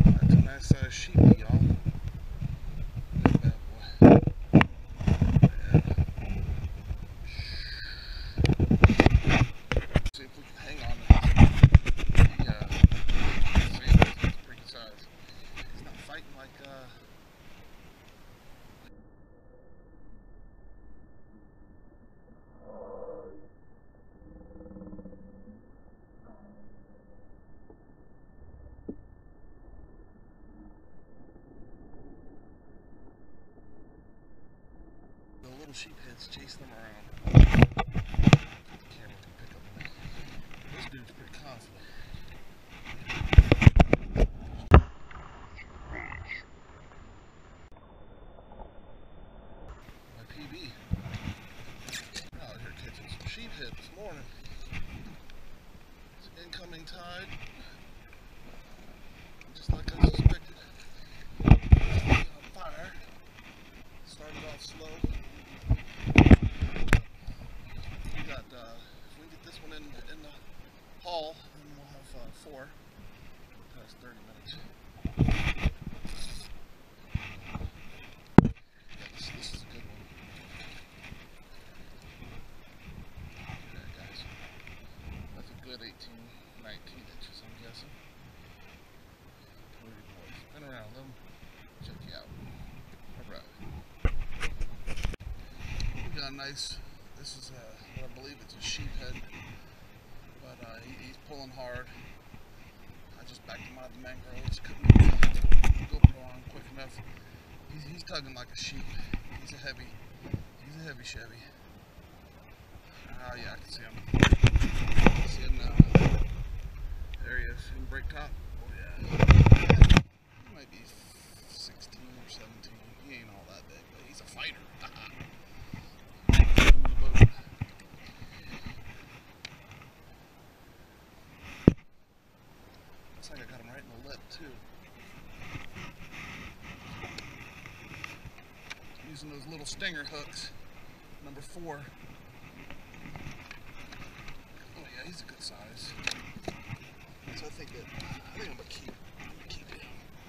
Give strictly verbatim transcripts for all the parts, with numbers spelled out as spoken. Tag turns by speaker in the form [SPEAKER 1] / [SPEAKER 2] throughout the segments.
[SPEAKER 1] That's a nice size sheepy, y'all. Look at that boy. Yeah. See if we can hang on to this. Yeah. See, that's pretty good size. He's not fighting like uh the little sheepheads chasing them around. The camera can pick up on it. This dude's pretty confident. My P B. Out here catching some sheephead this morning. It's an incoming tide. Just like I suspected. On fire. Started off slow. We got, uh, if we get this one in, in the haul, then we'll have uh, four. Past thirty minutes. Yeah, this, this is a good one. Look at that, guys. That's a good eighteen, nineteen inches, I'm guessing. Pretty boys. Spin around them. Check you out. Alright. We got a nice, this is a, what I believe it's a sheephead, but uh, he, he's pulling hard. I just backed him out of the mangroves, couldn't get the GoPro on quick enough. He's, he's tugging like a sheep. He's a heavy, he's a heavy Chevy. Ah, yeah, I can see him. I can see him now. There he is, in brake top. Oh yeah. He might be sixteen or seventeen. He ain't all that big, but he's a fighter. Looks like I got him right in the lip too. Using those little stinger hooks, number four. Oh yeah, he's a good size. So I think that I think I'm gonna keep I'm gonna keep him.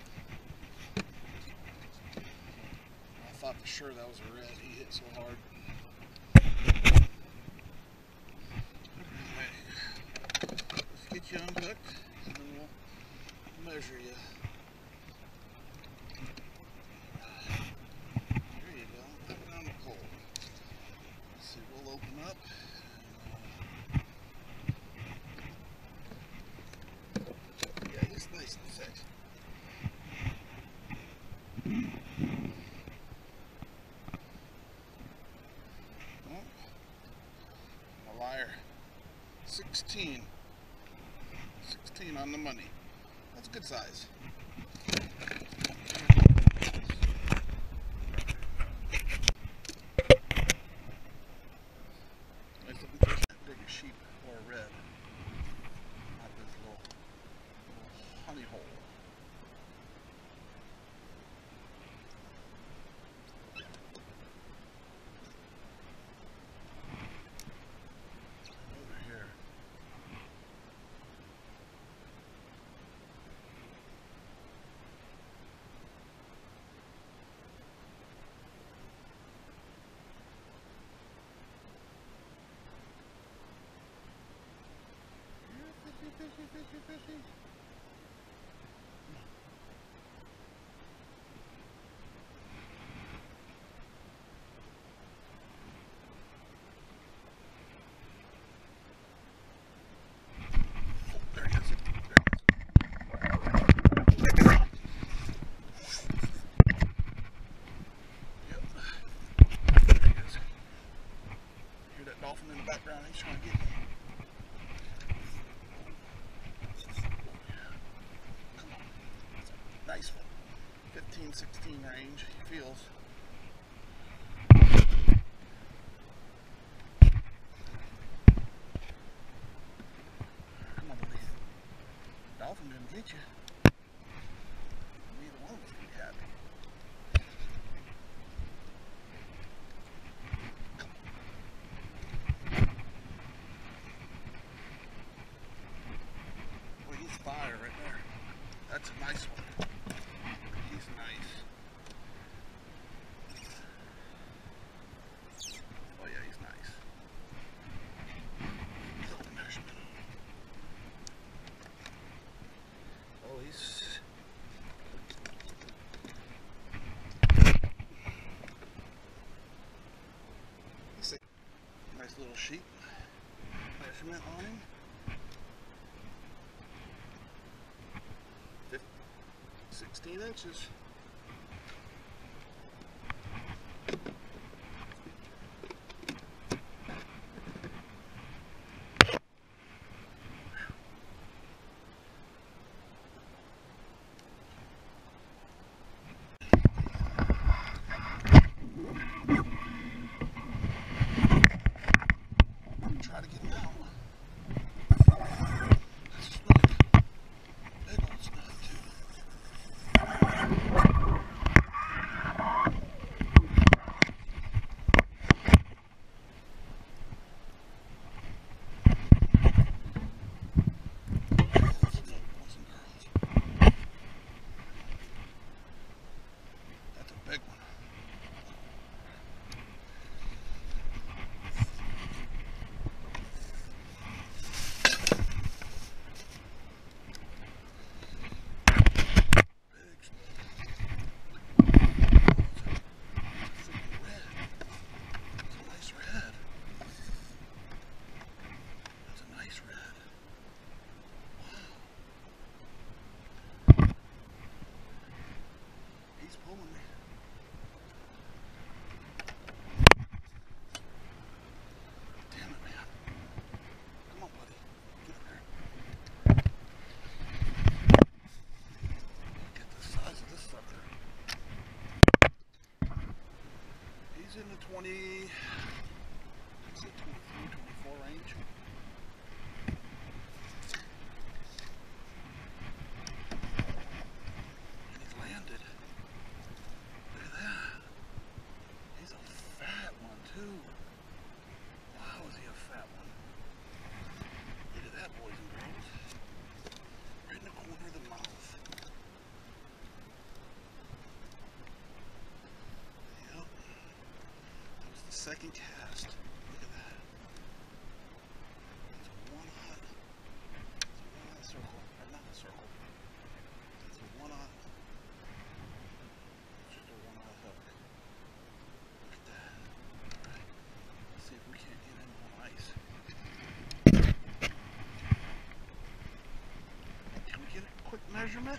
[SPEAKER 1] I thought for sure that was a red. He hit so hard. Alright. Let's get you unhooked and then we'll measure you. There you go. Put it on the pole. Let's see, we'll open up. Yeah, he's nice and thick. Oh, I'm a liar. sixteen. sixteen on the money. That's a good size. Nice looking fish. Bigger sheep or a red. Not this little, little honey hole. Over here. Fishy, fishy, fishy. There he is. There he is. Yep. There he is. Hear that dolphin in the background? He's trying to get me. Nice one. fifteen, sixteen range. He feels. Come on, buddy. Dolphin didn't get you. Neither one of us can be happy. Boy, he's fire right there. That's a nice one. he's nice. Oh yeah, he's nice. Look the measurement. Oh, he's he's a nice little sheep. Measurement on him. sixteen inches. Try to get him out. That's a snook. Big old snook too. He's in the twenty, I'd say twenty-three, twenty-four range. And he's landed. Look at that. He's a fat one too. Wow, is he a fat one? Look at that, boys and girls. Right in the corner of the mouth. Second cast. Look at that. It's a one on. It's a one on circle. Or not a circle. It's a one on. It's just a one on hook. Look at that. Alright. Let's see if we can't get him on ice. Can we get a quick measurement?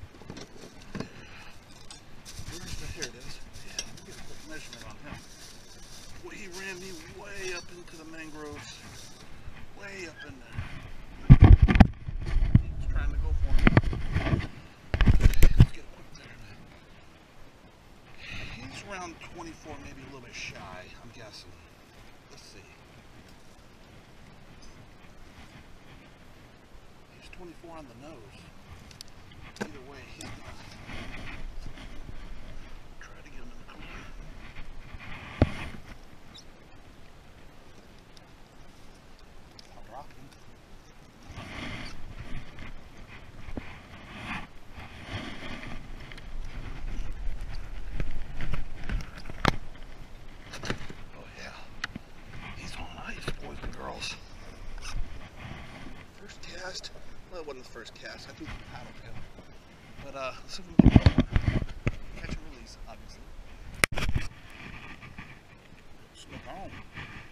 [SPEAKER 1] Where's the, here it is. Yeah, let me get a quick measurement on him. Well, he ran me way up into the mangroves, way up in there. He's trying to go for me. Okay, let's get a quick measurement. He's around twenty-four, maybe a little bit shy, I'm guessing. Let's see. He's twenty-four on the nose. Either way, he's gonna try to get him in the corner. Oh yeah, he's on ice, boys and girls. First cast, well it wasn't the first cast, I threw the paddle to him. But uh, let's see if we can get one. Catch and release, obviously. Snook on.